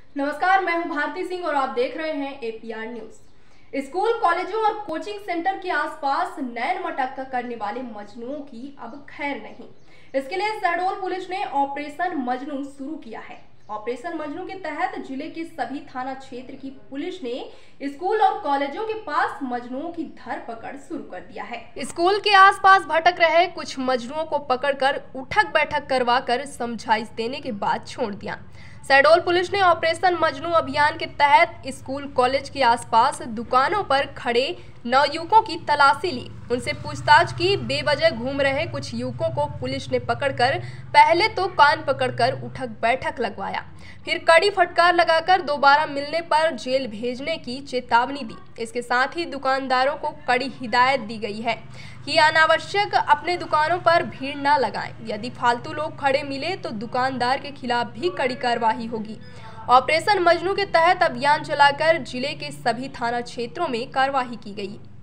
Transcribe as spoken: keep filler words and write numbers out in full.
नमस्कार, मैं हूं भारती सिंह और आप देख रहे हैं एपीआर न्यूज। स्कूल, कॉलेजों और कोचिंग सेंटर के आसपास नैन मटक्का करने वाले मजनुओं की अब खैर नहीं। इसके लिए शहडोल पुलिस ने ऑपरेशन मजनू शुरू किया है। ऑपरेशन मजनू के तहत जिले के सभी थाना क्षेत्र की पुलिस ने स्कूल और कॉलेजों के पास मजनुओं की धरपकड़ शुरू कर दिया है। स्कूल के आसपास भटक रहे कुछ मजनुओं को पकड़कर उठक बैठक करवाकर समझाइश देने के बाद छोड़ दिया। शहडोल पुलिस ने ऑपरेशन मजनू अभियान के तहत स्कूल कॉलेज के आसपास दुकानों पर खड़े नौ युवकों की तलाशी ली। उनसे पूछताछ की। बेवजह घूम रहे कुछ युवकों को पुलिस ने पकड़कर पहले तो कान पकड़कर उठक बैठक लगवाया, फिर कड़ी फटकार लगाकर दोबारा मिलने पर जेल भेजने की चेतावनी दी। इसके साथ ही दुकानदारों को कड़ी हिदायत दी गई है कि अनावश्यक अपने दुकानों पर भीड़ न लगाएं। यदि फालतू लोग खड़े मिले तो दुकानदार के खिलाफ भी कड़ी कार्रवाई होगी। ऑपरेशन मजनू के तहत अभियान चलाकर जिले के सभी थाना क्षेत्रों में कार्रवाई की गई।